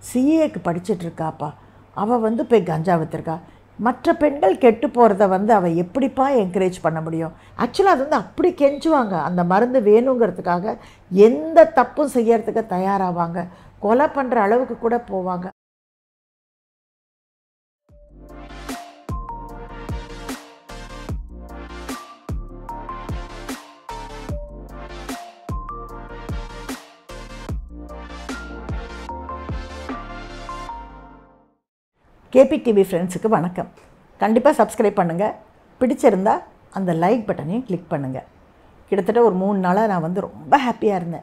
சிஏக்கு படிச்சிட்ருக்காப்பா, அவள் வந்து போய் கஞ்சா விற்றுருக்கா. மற்ற பெண்கள் கெட்டு போகிறத வந்து அவள் எப்படிப்பா என்கரேஜ் பண்ண முடியும்? ஆக்சுவலாக அது வந்து அப்படி கெஞ்சுவாங்க. அந்த மருந்து வேணுங்கிறதுக்காக எந்த தப்பும் செய்யறதுக்கு தயாராவாங்க. கொலை பண்ணுற அளவுக்கு கூட போவாங்க. கேபி டிவி ஃப்ரெண்ட்ஸுக்கு வணக்கம். கண்டிப்பாக சப்ஸ்கிரைப் பண்ணுங்கள். பிடிச்சிருந்தா அந்த லைக் பட்டனையும் கிளிக் பண்ணுங்கள். கிட்டத்தட்ட ஒரு 3 நாளாக நான் வந்து ரொம்ப ஹாப்பியாக இருந்தேன்.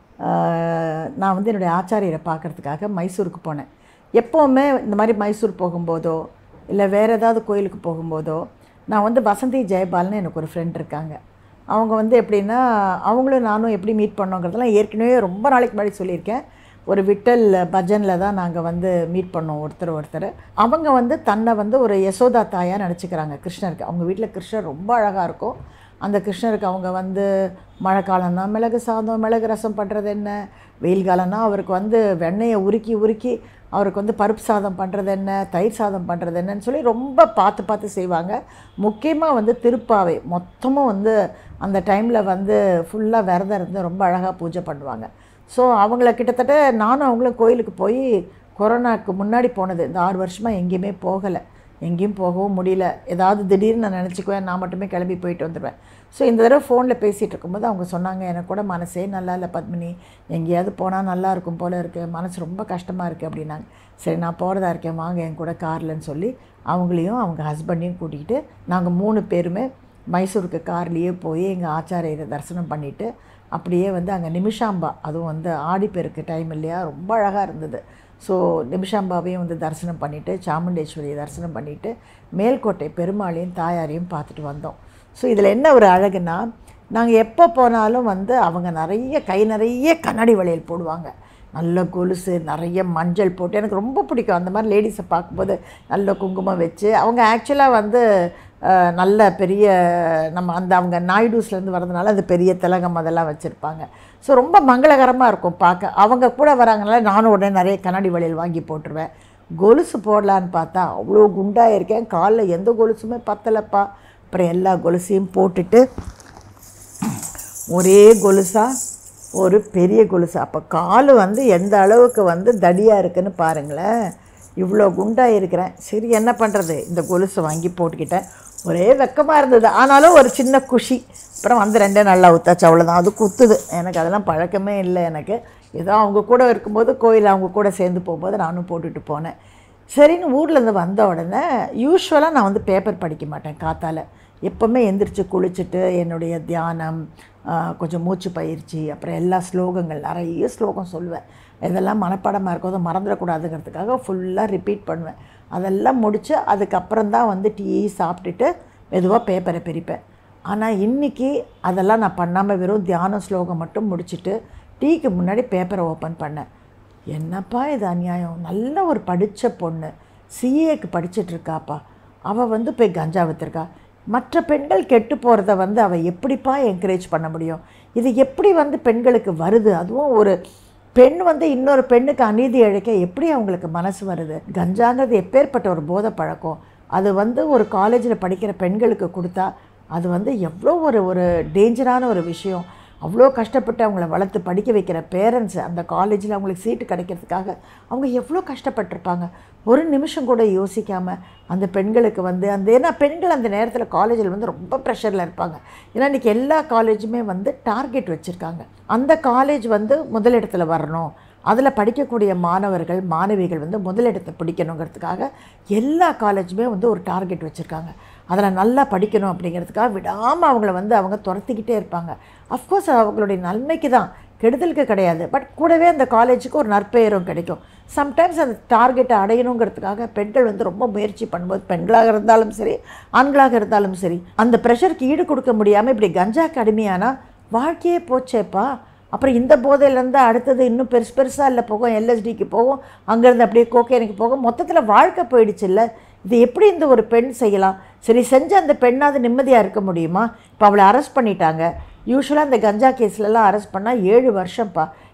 நான் வந்து என்னுடைய ஆச்சாரியரை பார்க்குறதுக்காக மைசூருக்கு போனேன். எப்போவுமே இந்த மாதிரி மைசூர் போகும்போதோ இல்லை வேறு ஏதாவது கோயிலுக்கு போகும்போதோ நான் வந்து வசந்தி ஜெயபால்னு எனக்கு ஒரு ஃப்ரெண்ட் இருக்காங்க. அவங்க வந்து எப்படின்னா, அவங்களும் நானும் எப்படி மீட் பண்ணோங்கிறதெல்லாம் ஏற்கனவே ரொம்ப நாளைக்கு முன்னாடி சொல்லியிருக்கேன். ஒரு விட்டல் பஜனில் தான் நாங்கள் வந்து மீட் பண்ணோம் ஒருத்தர். அவங்க வந்து தன்னை வந்து ஒரு யசோதா தாயாக நினச்சிக்கிறாங்க கிருஷ்ணருக்கு. அவங்க வீட்டில் கிருஷ்ணர் ரொம்ப அழகாக இருக்கும். அந்த கிருஷ்ணருக்கு அவங்க வந்து மழை காலம்னா மிளகு சாதம், மிளகு ரசம் பண்ணுறது என்ன, வெயில் காலம்னா அவருக்கு வந்து வெண்ணெயை உருக்கி அவருக்கு வந்து பருப்பு சாதம் பண்ணுறது என்ன, தயிர் சாதம் பண்ணுறது என்னன்னு சொல்லி ரொம்ப பார்த்து செய்வாங்க. முக்கியமாக வந்து திருப்பாவை மொத்தமும் வந்து அந்த டைமில் வந்து ஃபுல்லாக விரதம் இருந்து ரொம்ப அழகாக பூஜை பண்ணுவாங்க. ஸோ அவங்கள கிட்டத்தட்ட நானும் அவங்களும் கோயிலுக்கு போய் கொரோனாவுக்கு முன்னாடி போனது. இந்த 6 வருஷமாக எங்கேயுமே போகலை, எங்கேயும் போகவும் முடியல. ஏதாவது திடீர்னு நான் நினச்சிக்குவேன், நான் மட்டுமே கிளம்பி போயிட்டு வந்துடுவேன். ஸோ இந்த தடவை ஃபோனில் பேசிகிட்டு இருக்கும்போது அவங்க சொன்னாங்க, எனக்கு கூட மனசே நல்லா இல்லை பத்மினி, எங்கேயாவது போனால் நல்லா இருக்கும் போல் இருக்குது, மனசு ரொம்ப கஷ்டமாக இருக்குது அப்படின்னாங்க. சரி நான் போகிறதா இருக்கேன், வாங்க என் கூட கார்லன்னு சொல்லி அவங்களையும் அவங்க ஹஸ்பண்டையும் கூட்டிகிட்டு நாங்கள் 3 பேருமே மைசூருக்கு கார்லேயே போய் எங்கள் ஆச்சாரியரை தரிசனம் பண்ணிவிட்டு அப்படியே வந்து அங்கே நிமிஷாம்பா, அதுவும் வந்து ஆடிப்பெருக்கு டைம் இல்லையா, ரொம்ப அழகாக இருந்தது. ஸோ நிமிஷாம்பாவையும் வந்து தரிசனம் பண்ணிவிட்டு, சாமுண்டேஸ்வரியை தரிசனம் பண்ணிவிட்டு, மேல்கோட்டை பெருமாளையும் தாயாரையும் பார்த்துட்டு வந்தோம். ஸோ இதில் என்ன ஒரு அழகுன்னா, நாங்கள் எப்போ போனாலும் வந்து அவங்க நிறைய கை நிறைய கண்ணாடி வளையல் போடுவாங்க, நல்ல கொலுசு, நிறைய மஞ்சள் போட்டு. எனக்கு ரொம்ப பிடிக்கும் அந்த மாதிரி லேடிஸை பார்க்கும்போது. நல்ல குங்குமம் வச்சு அவங்க ஆக்சுவலாக வந்து நல்ல பெரிய நம்ம அந்த அவங்க நாயுடூஸ்லேருந்து வரதுனால அது பெரிய திலகம் அதெல்லாம் வச்சுருப்பாங்க. ஸோ ரொம்ப மங்களகரமாக இருக்கும் பார்க்க. அவங்க கூட வராங்கனால நானும் உடனே நிறைய கண்ணாடி வளையல் வாங்கி போட்டுருவேன். கொலுசு போடலான்னு பார்த்தா அவ்வளோ குண்டாக இருக்கேன், காலில் எந்த கொலுசுமே பத்தலைப்பா. அப்புறம் எல்லா கொலுசையும் போட்டுட்டு ஒரே கொலுசாக ஒரு பெரிய கொலுசு. அப்போ கால் வந்து எந்த அளவுக்கு வந்து தடியாக இருக்குதுன்னு பாருங்களேன். இவ்வளோ குண்டாக இருக்கிறேன். சரி என்ன பண்ணுறது, இந்த கொலுசை வாங்கி போட்டுக்கிட்டேன். ஒரே வெக்கமாக இருந்தது, ஆனாலும் ஒரு சின்ன குஷி. அப்புறம் வந்து 2 நல்லா ஊத்தாச்சு, அவ்வளோதான். அது குத்துது, எனக்கு அதெல்லாம் பழக்கமே இல்லை. எனக்கு ஏதோ அவங்க கூட இருக்கும்போது கோயில் அவங்க கூட சேர்ந்து போகும்போது நானும் போட்டுட்டு போனேன். சரின்னு ஊர்லேருந்து வந்த உடனே யூஸ்வலாக நான் வந்து பேப்பர் படிக்க மாட்டேன் காத்தால். எப்போவுமே எந்திரிச்சு குளிச்சுட்டு என்னுடைய தியானம், கொஞ்சம் மூச்சு பயிற்சி, அப்புறம் எல்லா ஸ்லோகங்கள், நிறைய ஸ்லோகம் சொல்லுவேன். இதெல்லாம் மனப்பாடமாக இருக்கும், அதை மறந்துடக்கூடாதுங்கிறதுக்காக ஃபுல்லாக ரிப்பீட் பண்ணுவேன். அதெல்லாம் முடித்து அதுக்கப்புறம் தான் வந்து டீ சாப்பிட்டுட்டு மெதுவாக பேப்பரை பிரிப்பேன். ஆனால் இன்றைக்கி அதெல்லாம் நான் பண்ணாமல் வெறும் தியானம் ஸ்லோகம் மட்டும் முடிச்சுட்டு டீக்கு முன்னாடி பேப்பரை ஓப்பன் பண்ணேன். என்னப்பா இது அநியாயம், நல்ல ஒரு படித்த பொண்ணு சிஏக்கு படிச்சிட்ருக்காப்பா, அவள் வந்து போய் கஞ்சா விற்றுருக்கா. மற்ற பெண்கள் கெட்டு போகிறத வந்து அவள் எப்படிப்பா என்கரேஜ் பண்ண முடியும்? இது எப்படி வந்து பெண்களுக்கு வருது? அதுவும் ஒரு பெண் வந்து இன்னொரு பெண்ணுக்கு அநீதி இழைக்க எப்படி அவங்களுக்கு மனசு வருது? கஞ்சாங்கிறது எப்பேற்பட்ட ஒரு போதை பழக்கம். அது வந்து ஒரு காலேஜில் படிக்கிற பெண்களுக்கு கொடுத்தா அது வந்து எவ்வளோ ஒரு டேஞ்சரான ஒரு விஷயம். அவ்வளோ கஷ்டப்பட்டு அவங்கள வளர்த்து படிக்க வைக்கிற பேரண்ட்ஸ், அந்த காலேஜில் அவங்களுக்கு சீட்டு கிடைக்கிறதுக்காக அவங்க எவ்வளோ கஷ்டப்பட்டிருப்பாங்க. ஒரு நிமிஷம் கூட யோசிக்காமல் அந்த பெண்களுக்கு வந்து ஏன்னா பெண்கள் அந்த நேரத்தில் காலேஜில் வந்து ரொம்ப ப்ரெஷரில் இருப்பாங்க. ஏன்னா இன்றைக்கி எல்லா காலேஜுமே வந்து டார்கெட் வச்சுருக்காங்க. அந்த காலேஜ் வந்து முதலிடத்தில் வரணும், அதில் படிக்கக்கூடிய மாணவர்கள் மாணவிகள் வந்து முதலிடத்தை பிடிக்கணுங்கிறதுக்காக எல்லா காலேஜுமே வந்து ஒரு டார்கெட் வச்சுருக்காங்க. அதில் நல்லா படிக்கணும் அப்படிங்கிறதுக்காக விடாமல் அவங்கள வந்து அவங்க துரத்திக்கிட்டே இருப்பாங்க. அஃப்கோர்ஸ் அவங்களுடைய நன்மைக்கு தான், கெடுதலுக்கு கிடையாது. பட் கூடவே அந்த காலேஜுக்கு ஒரு நற்பெயரும் கிடைக்கும். சம்டைம்ஸ் அந்த டார்கெட்டை அடையணுங்கிறதுக்காக பெண்கள் வந்து ரொம்ப முயற்சி பண்ணும்போது, பெண்களாக இருந்தாலும் சரி ஆண்களாக இருந்தாலும் சரி, அந்த ப்ரெஷருக்கு ஈடு கொடுக்க முடியாமல் இப்படி கஞ்சாக்கு அடிமையானால் வாழ்க்கையே போச்சேப்பா. அப்புறம் இந்த போதையிலேருந்து அடுத்தது இன்னும் பெருசாக இல்லை போகும், எல்எஸ்டிக்கு போகும், அங்கேருந்து அப்படியே கோகேனுக்கு போகும், மொத்தத்தில் வாழ்க்கை போயிடுச்சு இல்லை. இது எப்படி இந்த ஒரு பெண் செய்யலாம்? சரி, செஞ்ச அந்த பெண்ணாவது நிம்மதியாக இருக்க முடியுமா? இப்போ அவளை அரெஸ்ட் பண்ணிட்டாங்க. யூஸ்வலாக இந்த கஞ்சா கேஸ்லலாம் அரெஸ்ட் பண்ணால் 7 வருஷம்ப்பா.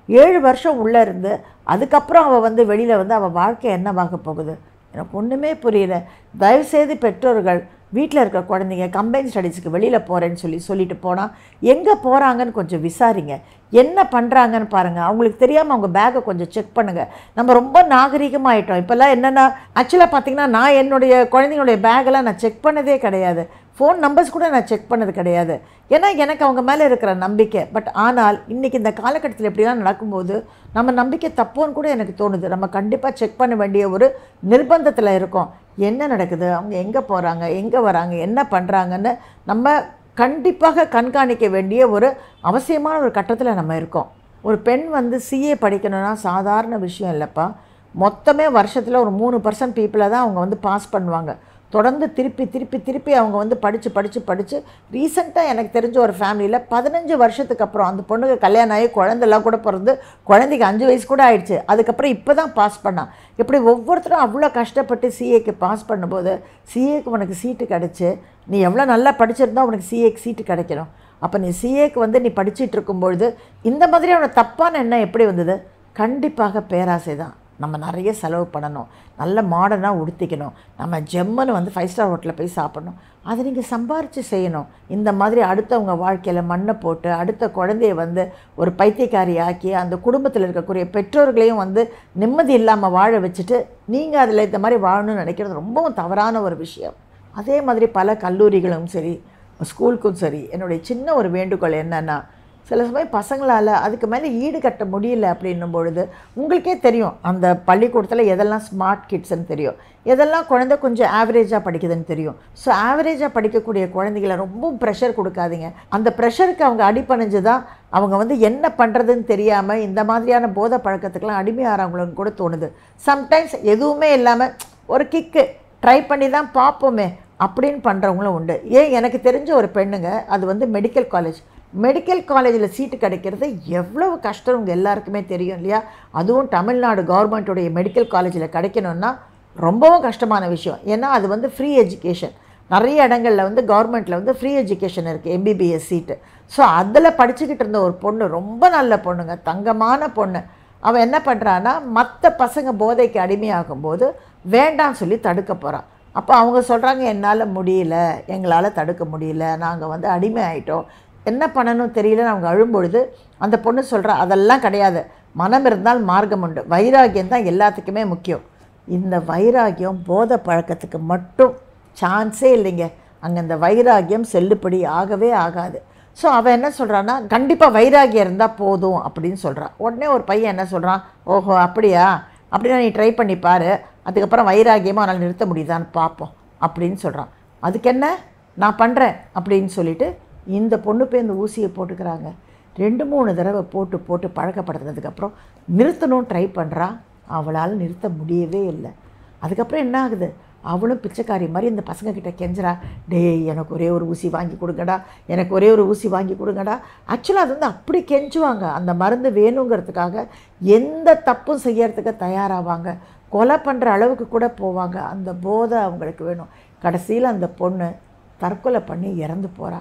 7 வருஷம் உள்ளே இருந்து அதுக்கப்புறம் அவள் வந்து வெளியில் வந்து அவள் வாழ்க்கை என்னவாக போகுது? எனக்கு ஒன்றுமே புரியல. தயவுசெய்து பெற்றோர்கள் வீட்டில் இருக்கிற குழந்தைங்க கம்பைன் ஸ்டடீஸ்க்கு வெளியில் போகிறேன்னு சொல்லிட்டு போனால் எங்கே போகிறாங்கன்னு கொஞ்சம் விசாரிங்க. என்ன பண்ணுறாங்கன்னு பாருங்கள். அவங்களுக்கு தெரியாமல் அவங்க பேக்கை கொஞ்சம் செக் பண்ணுங்கள். நம்ம ரொம்ப நாகரிகமாகிட்டோம். இப்போல்லாம் என்னென்னா ஆக்சுவலாக பார்த்திங்கன்னா நான் என்னுடைய குழந்தைங்களுடைய பேக்கெல்லாம் நான் செக் பண்ணதே கிடையாது. ஃபோன் நம்பர்ஸ் கூட நான் செக் பண்ணது கிடையாது. ஏன்னா எனக்கு அவங்க மேலே இருக்கிற நம்பிக்கை. பட் ஆனால் இன்றைக்கி இந்த காலகட்டத்தில் எப்படிலாம் நடக்கும்போது நம்ம நம்பிக்கை தப்போன்னு கூட எனக்கு தோணுது. நம்ம கண்டிப்பாக செக் பண்ண வேண்டிய ஒரு நிர்பந்தத்தில் இருக்கோம். என்ன நடக்குது, அவங்க எங்கே போகிறாங்க, எங்கே வராங்க, என்ன பண்ணுறாங்கன்னு நம்ம கண்டிப்பாக கண்காணிக்க வேண்டிய ஒரு அவசியமான ஒரு கட்டத்தில் நம்ம இருக்கோம். ஒரு பெண் வந்து சிஏ படிக்கணும்னா சாதாரண விஷயம் இல்லைப்பா. மொத்தமே வருஷத்தில் ஒரு 3% பீப்புளை தான் அவங்க வந்து பாஸ் பண்ணுவாங்க. தொடர்ந்து திருப்பி அவங்க வந்து படித்து ரீசெண்டாக எனக்கு தெரிஞ்ச ஒரு ஃபேமிலியில் 15 வருஷத்துக்கு அப்புறம் அந்த பொண்ணுக்கு கல்யாணம் ஆகி குழந்தைலாம் கூட பிறந்து குழந்தைக்கு 5 வயசு கூட ஆயிடுச்சு. அதுக்கப்புறம் இப்போ தான் பாஸ் பண்ணான். இப்படி ஒவ்வொருத்தரும் அவ்வளோ கஷ்டப்பட்டு சிஏக்கு பாஸ் பண்ணும்போது சிஏக்கு உனக்கு சீட்டு கிடச்சி நீ எவ்வளோ நல்லா படிச்சிருந்தா உனக்கு சிஏக்கு சீட்டு கிடைக்கணும். அப்போ நீ சிஏக்கு வந்து நீ படிச்சுட்டு இருக்கும்பொழுது இந்த மாதிரி அவனை தப்பான எண்ணம் எப்படி வந்தது? கண்டிப்பாக பேராசை தான். நம்ம நிறைய செலவு பண்ணணும், நல்ல மாடர்னாக உடுத்திக்கணும், நம்ம ஜெம்முன்னு வந்து 5 ஸ்டார் ஹோட்டலில் போய் சாப்பிடணும். அதை நீங்கள் சம்பாரித்து செய்யணும். இந்த மாதிரி அடுத்தவங்க வாழ்க்கையில் மண்ணை போட்டு அடுத்த குழந்தைய வந்து ஒரு பைத்தியக்காரி ஆக்கி அந்த குடும்பத்தில் இருக்கக்கூடிய பெற்றோர்களையும் வந்து நிம்மதி இல்லாமல் வாழ வச்சுட்டு நீங்கள் அதில் இந்த மாதிரி வாழணும்னு நினைக்கிறது ரொம்பவும் தவறான ஒரு விஷயம். அதே மாதிரி பல கல்லூரிகளும் சரி ஸ்கூலுக்கும் சரி என்னுடைய சின்ன ஒரு வேண்டுகோள் என்னென்னா, சில சமயம் பசங்களால் அதுக்கு மேலே ஈடு கட்ட முடியல அப்படின்னும் பொழுது உங்களுக்கே தெரியும் அந்த பள்ளிக்கூடத்தில் எதெல்லாம் ஸ்மார்ட் கிட்ஸ்ன்னு தெரியும், எதெல்லாம் குழந்தை கொஞ்சம் ஆவரேஜாக படிக்குதுன்னு தெரியும். ஸோ ஆவரேஜாக படிக்கக்கூடிய குழந்தைகளை ரொம்ப ப்ரெஷர் கொடுக்காதீங்க. அந்த ப்ரெஷருக்கு அவங்க அடிபணிஞ்சு தான் அவங்க வந்து என்ன பண்ணுறதுன்னு தெரியாமல் இந்த மாதிரியான போதை பழக்கத்துக்கெல்லாம் அடிமையாகிறாங்களோன்னு கூட தோணுது. சம்டைம்ஸ் எதுவுமே இல்லாமல் ஒரு கிக்கு ட்ரை பண்ணி தான் பார்ப்போமே அப்படின்னு பண்ணுறவங்களும் உண்டு. ஏன் எனக்கு தெரிஞ்ச ஒரு பெண்ணுங்க, அது வந்து மெடிக்கல் காலேஜில் சீட்டு கிடைக்கிறது எவ்வளவு கஷ்டம் உங்கள் எல்லாருக்குமே தெரியும் இல்லையா? அதுவும் தமிழ்நாடு கவர்மெண்ட்டுடைய மெடிக்கல் காலேஜில் கிடைக்கணுன்னா ரொம்பவும் கஷ்டமான விஷயம். ஏன்னா அது வந்து ஃப்ரீ எஜுகேஷன். நிறைய இடங்களில் வந்து கவர்மெண்ட்டில் வந்து ஃப்ரீ எஜுகேஷன் இருக்குது, எம்பிபிஎஸ் சீட்டு. ஸோ அதில் படிச்சுக்கிட்டு இருந்த ஒரு பொண்ணு, ரொம்ப நல்ல பொண்ணுங்க, தங்கமான பொண்ணு. அவன் என்ன பண்ணுறான்னா மற்ற பசங்க போதைக்கு அடிமையாகும்போது வேண்டான்னு சொல்லி தடுக்க போகிறான். அப்போ அவங்க சொல்கிறாங்க, என்னால் முடியல, எங்களால் தடுக்க முடியல, நாங்கள் வந்து அடிமை ஆகிட்டோம், என்ன பண்ணணும் தெரியலன்னு அவங்க அழும்பொழுது அந்த பொண்ணு சொல்கிறா, அதெல்லாம் கிடையாது, மனம் இருந்தால் மார்க்கம் உண்டு, வைராகியம் தான் எல்லாத்துக்குமே முக்கியம். இந்த வைராகியம் போதை பழக்கத்துக்கு மட்டும் சான்ஸே இல்லைங்க. அங்கே இந்த வைராகியம் செல்லுபடி ஆகவே ஆகாது. ஸோ அவன் என்ன சொல்கிறான்னா, கண்டிப்பாக வைராகியம் இருந்தால் போதும் அப்படின்னு சொல்கிறான். உடனே ஒரு பையன் என்ன சொல்கிறான், ஓஹோ அப்படியா, அப்படின்னா நீ ட்ரை பண்ணி பாரு, அதுக்கப்புறம் வைராகியமாக அவனால் நிறுத்த முடியுதான்னு பார்ப்போம் அப்படின்னு சொல்கிறான். அதுக்கு என்ன, நான் பண்ணுறேன் அப்படின்னு சொல்லிவிட்டு இந்த பொண்ணு போய் இந்த ஊசியை போட்டுக்கிறாங்க. 2-3 தடவை போட்டு பழக்கப்படுத்துனதுக்கப்புறம் நிறுத்தணும் ட்ரை பண்ணுறா, அவளால் நிறுத்த முடியவே இல்லை. அதுக்கப்புறம் என்ன ஆகுது, அவளும் பிச்சைக்காரி மாதிரி இந்த பசங்கக்கிட்ட கெஞ்சுறா, டேய் எனக்கு ஒரே ஒரு ஊசி வாங்கி கொடுங்கடா, எனக்கு ஒரே ஒரு ஊசி வாங்கி கொடுங்கடா. ஆக்சுவலாக அது வந்து அப்படி கெஞ்சுவாங்க, அந்த மருந்து வேணுங்கிறதுக்காக எந்த தப்பும் செய்யறதுக்கு தயாராவாங்க, கொலை பண்ணுற அளவுக்கு கூட போவாங்க. அந்த போதை அவங்களுக்கு வேணும். கடைசியில் அந்த பொண்ணு தற்கொலை பண்ணி இறந்து போகிறா.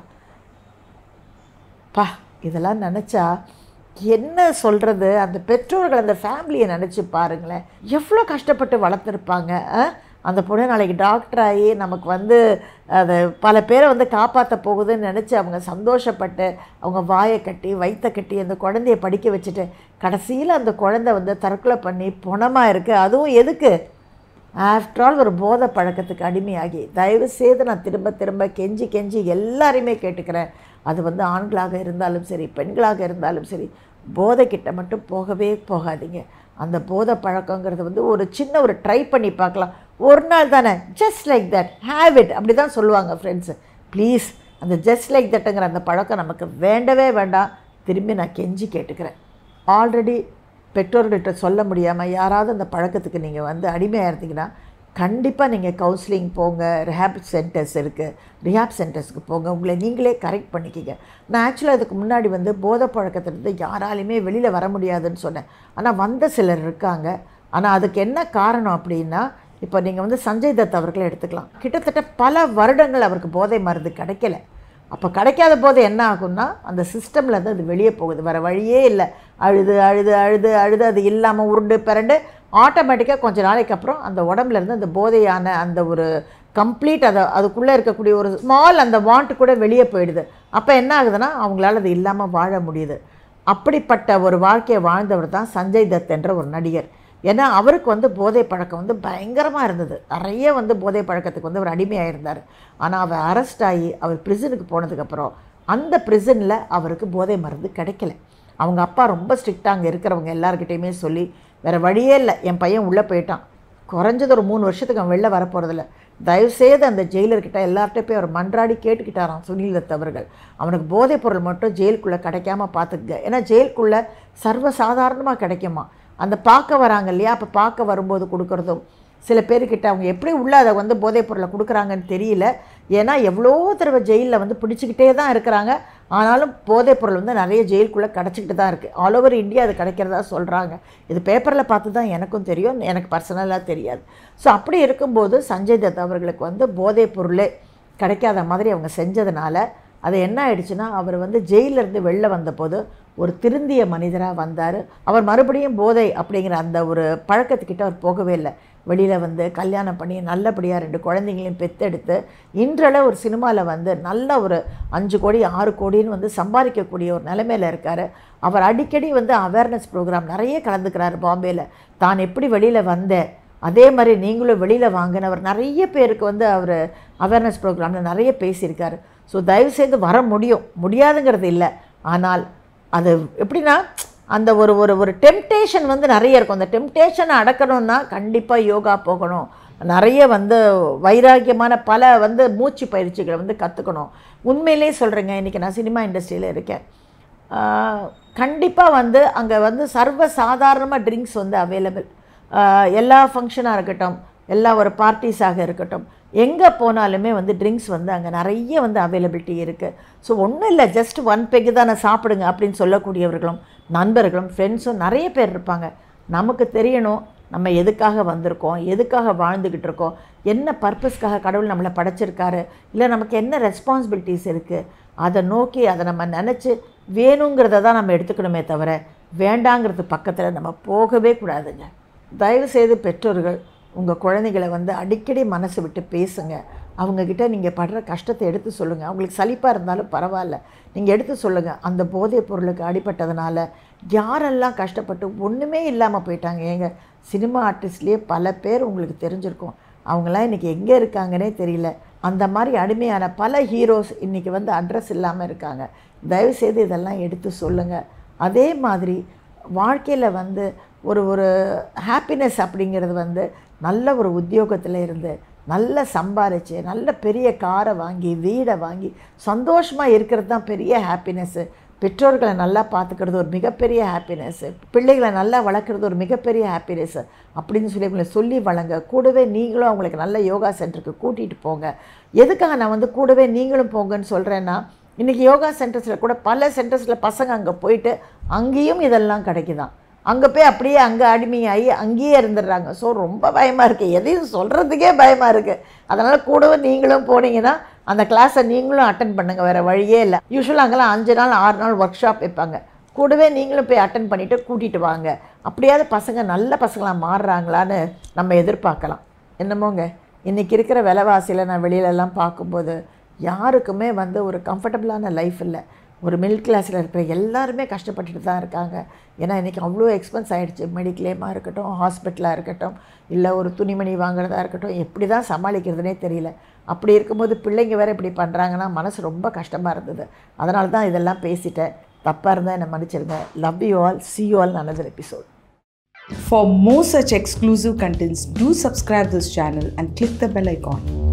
இதெல்லாம் நினச்சா என்ன சொல்கிறது, அந்த பெற்றோர்கள் அந்த ஃபேமிலியை நினச்சி பாருங்களேன், எவ்வளோ கஷ்டப்பட்டு வளர்த்துருப்பாங்க. அந்த பொண்ணு நாளைக்கு டாக்டர் ஆகி நமக்கு வந்து அதை பல பேரை வந்து காப்பாற்ற போகுதுன்னு நினச்சி அவங்க சந்தோஷப்பட்டு அவங்க வாயை கட்டி வயிற்றை கட்டி அந்த குழந்தைய படிக்க வச்சுட்டு கடைசியில் அந்த குழந்தை வந்து தற்கொலை பண்ணி பொணமாக இருக்குது. அதுவும் எதுக்கு, ஆஃப்டர் ஆல் ஒரு போதை பழக்கத்துக்கு அடிமையாகி. தயவு செய்து நான் திரும்ப கெஞ்சி எல்லாரையுமே கேட்டுக்கிறேன், அது வந்து ஆண்களாக இருந்தாலும் சரி பெண்களாக இருந்தாலும் சரி, போதைக்கிட்ட மட்டும் போகவே போகாதீங்க. அந்த போதை பழக்கங்கிறது வந்து ஒரு சின்ன ஒரு ட்ரை பண்ணி பார்க்கலாம், ஒரு நாள் தானே, just like that have it, அப்படி தான் சொல்லுவாங்க ஃப்ரெண்ட்ஸு. ப்ளீஸ் அந்த ஜஸ்ட் லைக் தட்டுங்கிற அந்த பழக்கம் நமக்கு வேண்டவே வேண்டாம். திரும்பி நான் கெஞ்சி கேட்டுக்கிறேன். ஆல்ரெடி பெற்றோர்கிட்ட சொல்ல முடியாமல் யாராவது அந்த பழக்கத்துக்கு நீங்கள் வந்து அடிமையாக இருந்தீங்கன்னா கண்டிப்பாக நீங்கள் கவுன்சிலிங் போங்க, ரிஹாப் சென்டர்ஸ் இருக்குது, ரிஹாப் சென்டர்ஸ்க்கு போங்க, உங்களை நீங்களே கரெக்ட் பண்ணிக்கிங்க. நான் ஆக்சுவலாக அதுக்கு முன்னாடி வந்து போதை பழக்கத்திலிருந்து யாராலையுமே வெளியில் வர முடியாதுன்னு சொன்னேன். ஆனால் வந்த சிலர் இருக்காங்க. ஆனால் அதுக்கு என்ன காரணம் அப்படின்னா, இப்போ நீங்கள் வந்து சஞ்சய் தத் அவர்களை எடுத்துக்கலாம். கிட்டத்தட்ட பல வருடங்கள் அவருக்கு போதை மருந்து கிடைக்கல. அப்போ கிடைக்காத போது என்ன ஆகும்னா அந்த சிஸ்டமில் தான் அது வெளியே போகுது, வேறு வழியே இல்லை. அழுது அழுது அழுது அழுது அது இல்லாமல் உருண்டு பிறண்டு ஆட்டோமேட்டிக்காக கொஞ்சம் நாளைக்கு அப்புறம் அந்த உடம்புலேருந்து அந்த போதையான அந்த ஒரு கம்ப்ளீட் அதுக்குள்ளே இருக்கக்கூடிய ஒரு ஸ்மால் அந்த வாண்ட்டு கூட வெளியே போயிடுது. அப்போ என்ன ஆகுதுன்னா அவங்களால அது இல்லாமல் வாழ முடியுது. அப்படிப்பட்ட ஒரு வாழ்க்கையை வாழ்ந்தவர் தான் சஞ்சய் தத் என்ற ஒரு நடிகர். ஏன்னா அவருக்கு வந்து போதை பழக்கம் வந்து பயங்கரமாக இருந்தது. நிறைய வந்து போதை பழக்கத்துக்கு வந்து அவர் அடிமையாக இருந்தார். ஆனால் அவர் அரெஸ்ட் ஆகி அவர் ப்ரிசனுக்கு போனதுக்கப்புறம் அந்த ப்ரிசனில் அவருக்கு போதை மருந்து கிடைக்கல. அவங்க அப்பா ரொம்ப ஸ்ட்ரிக்டாக அங்கே இருக்கிறவங்க எல்லாருக்கிட்டையுமே சொல்லி வேறு வழியே இல்லை, என் பையன் உள்ளே போயிட்டான், குறைஞ்சது ஒரு 3 வருஷத்துக்கு அவன் வெளில வரப்போகிறதில்ல, தயவுசெய்து அந்த ஜெயிலர்கிட்ட எல்லார்கிட்ட போய் அவர் மன்றாடி கேட்டுக்கிட்டாராம் சுனில் தத் அவர்கள், அவனுக்கு போதைப் பொருள் மட்டும் ஜெயிலுக்குள்ளே கிடைக்காம பார்த்துக்க. ஏன்னா ஜெயிலுக்குள்ளே சர்வசாதாரணமாக கிடைக்குமா. அந்த பார்க்க வராங்க இல்லையா, அப்போ பார்க்க வரும்போது கொடுக்குறதும் சில பேர்கிட்ட அவங்க எப்படி உள்ள அதை வந்து போதைப் பொருளை கொடுக்குறாங்கன்னு தெரியல. ஏன்னா எவ்வளோ தடவை ஜெயிலில் வந்து பிடிச்சிக்கிட்டே தான் இருக்கிறாங்க. ஆனாலும் போதைப் பொருள் வந்து நிறைய ஜெயிலுக்குள்ளே கிடச்சிக்கிட்டு தான் இருக்குது. ஆல் ஓவர் இந்தியா அது கிடைக்கிறதா சொல்கிறாங்க. இது பேப்பரில் பார்த்து தான் எனக்கும் தெரியும், எனக்கு பர்சனலாக தெரியாது. ஸோ அப்படி இருக்கும்போது சஞ்சய் தத் அவர்களுக்கு வந்து போதைப் பொருளே கிடைக்காத மாதிரி அவங்க செஞ்சதுனால அது என்ன ஆயிடுச்சுன்னா அவர் வந்து ஜெயிலிருந்து வெளில வந்தபோது ஒரு திருந்திய மனிதராக வந்தார். அவர் மறுபடியும் போதை அப்படிங்கிற அந்த ஒரு பழக்கத்துக்கிட்ட அவர் போகவே இல்லை. வெளியில் வந்து கல்யாணம் பண்ணி நல்லபடியாக 2 குழந்தைங்களையும் பெற்றெடுத்து இன்றளவு ஒரு சினிமாவில் வந்து நல்ல ஒரு 5 கோடி 6 கோடின்னு வந்து சம்பாதிக்கக்கூடிய ஒரு நிலைமையில் இருக்கார். அவர் அடிக்கடி வந்து அவேர்னஸ் ப்ரோக்ராம் நிறைய கலந்துக்கிறார் பாம்பேயில். தான் எப்படி வெளியில் வந்தேன் அதே மாதிரி நீங்களும் வெளியில் வாங்கின அவர் நிறைய பேருக்கு வந்து அவர் அவேர்னஸ் ப்ரோக்ராமில் நிறைய பேசியிருக்காரு. ஸோ தயவுசெய்து வர முடியாதுங்கிறது இல்லை. ஆனால் அது எப்படின்னா அந்த ஒரு ஒரு ஒரு டெம்டேஷன் வந்து நிறைய இருக்கும். அந்த டெம்டேஷனை அடக்கணும்னா கண்டிப்பாக யோகா போகணும், நிறைய வந்து வைராக்கியமான பல வந்து மூச்சு பயிற்சிகளை வந்து கற்றுக்கணும். உண்மையிலே சொல்கிறேங்க, இன்றைக்கி நான் சினிமா இண்டஸ்ட்ரியில் இருக்கேன். கண்டிப்பாக வந்து அங்கே வந்து சர்வசாதாரணமாக ட்ரிங்க்ஸ் வந்து அவைலபிள். எல்லா ஃபங்க்ஷனாக இருக்கட்டும், எல்லா ஒரு பார்ட்டிஸாக இருக்கட்டும், எங்கே போனாலுமே வந்து ட்ரிங்க்ஸ் வந்து அங்கே நிறைய வந்து அவைலபிலிட்டி இருக்குது. ஸோ ஒன்றும் இல்லை, ஜஸ்ட் 1 பெக்கு தானே சாப்பிடுங்க அப்படின்னு சொல்லக்கூடியவர்களும் நண்பர்களும் ஃப்ரெண்ட்ஸும் நிறைய பேர் இருப்பாங்க. நமக்கு தெரியணும் நம்ம எதுக்காக வந்திருக்கோம், எதுக்காக வாழ்ந்துக்கிட்டு இருக்கோம், என்ன பர்பஸ்க்காக கடவுள் நம்மளை படைச்சிருக்காரு, இல்லை நமக்கு என்ன ரெஸ்பான்சிபிலிட்டிஸ் இருக்குது, அதை நோக்கி அதை நம்ம நினச்சி வேணுங்கிறத தான் நம்ம எடுத்துக்கணுமே தவிர வேண்டாங்கிறது பக்கத்தில் நம்ம போகவே கூடாதுங்க. தயவுசெய்து பெற்றோர்கள் உங்கள் குழந்தைகளை வந்து அடிக்கடி மனசு விட்டு பேசுங்க. அவங்கக்கிட்ட நீங்கள் படுற கஷ்டத்தை எடுத்து சொல்லுங்கள். அவங்களுக்கு சலிப்பாக இருந்தாலும் பரவாயில்ல, நீங்கள் எடுத்து சொல்லுங்கள். அந்த போதைப் பொருளுக்கு அடிபட்டதுனால யாரெல்லாம் கஷ்டப்பட்டு ஒன்றுமே இல்லாமல் போயிட்டாங்க. ஏங்க சினிமா ஆர்டிஸ்ட்லேயே பல பேர் உங்களுக்கு தெரிஞ்சிருக்கும், அவங்களாம் இன்றைக்கி எங்கே இருக்காங்கன்னே தெரியல. அந்த மாதிரி அடிமையான பல ஹீரோஸ் இன்றைக்கி வந்து அட்ரஸ் இல்லாமல் இருக்காங்க. தயவுசெய்து இதெல்லாம் எடுத்து சொல்லுங்கள். அதே மாதிரி வாழ்க்கையில் வந்து ஒரு ஒரு ஹாப்பினஸ் அப்படிங்கிறது வந்து நல்ல ஒரு உத்தியோகத்தில் இருந்து நல்ல சம்பாரித்து நல்ல பெரிய காரை வாங்கி வீடை வாங்கி சந்தோஷமாக இருக்கிறது தான் பெரிய ஹாப்பினஸ்ஸு. பெற்றோர்களை நல்லா பார்த்துக்கிறது ஒரு மிகப்பெரிய ஹாப்பினஸ்ஸு. பிள்ளைகளை நல்லா வளர்க்குறது ஒரு மிகப்பெரிய ஹாப்பினஸ்ஸு அப்படின்னு சொல்லி அவங்களை சொல்லி வளங்க. கூடவே நீங்களும் அவங்களுக்கு நல்ல யோகா சென்டருக்கு கூட்டிகிட்டு போங்க. எதுக்காக நான் வந்து கூடவே நீங்களும் போங்கன்னு சொல்கிறேன்னா, இன்றைக்கி யோகா சென்டர்ஸில் கூட பல சென்டர்ஸில் பசங்க அங்கே போயிட்டு அங்கேயும் இதெல்லாம் கிடைக்குதான். அங்கே போய் அப்படியே அங்கே அடிமையாகி அங்கேயே இருந்துடுறாங்க. ஸோ ரொம்ப பயமாக இருக்குது, எதையும் சொல்கிறதுக்கே பயமாக இருக்குது. அதனால் கூடவே நீங்களும் போனீங்கன்னா அந்த கிளாஸை நீங்களும் அட்டன் பண்ணுங்கள், வேறு வழியே இல்லை. யூஸ்வலாக அங்கெல்லாம் 5 நாள் 6 நாள் ஒர்க் ஷாப் வைப்பாங்க. கூடவே நீங்களும் போய் அட்டன் பண்ணிவிட்டு கூட்டிகிட்டு வாங்க. அப்படியாவது பசங்க நல்ல பசங்களாக மாறுறாங்களான்னு நம்ம எதிர்பார்க்கலாம். என்னமோங்க, இன்றைக்கி இருக்கிற விலைவாசியில் நான் வெளியிலலாம் பார்க்கும்போது யாருக்குமே வந்து ஒரு கம்ஃபர்டபுளான லைஃப் இல்லை. ஒரு மிடில் கிளாஸில் இருக்கிற எல்லாருமே கஷ்டப்பட்டுட்டு தான் இருக்காங்க. ஏன்னா இன்றைக்கி அவ்வளோ எக்ஸ்பென்ஸ் ஆகிடுச்சு. மெடிக்ளைமாக இருக்கட்டும், ஹாஸ்பிட்டலாக இருக்கட்டும், இல்லை ஒரு துணிமணி வாங்குறதா இருக்கட்டும், எப்படி தான் சமாளிக்கிறதுனே தெரியல. அப்படி இருக்கும்போது பிள்ளைங்க வேறு இப்படி பண்ணுறாங்கன்னா மனசு ரொம்ப கஷ்டமாக இருந்தது. அதனால தான் இதெல்லாம் பேசிட்டேன். தப்பாக இருந்தால் என்னை மன்னிச்சிருங்க. Love you all, see you all in another episode. For more such exclusive contents, do subscribe this channel and click the bell icon.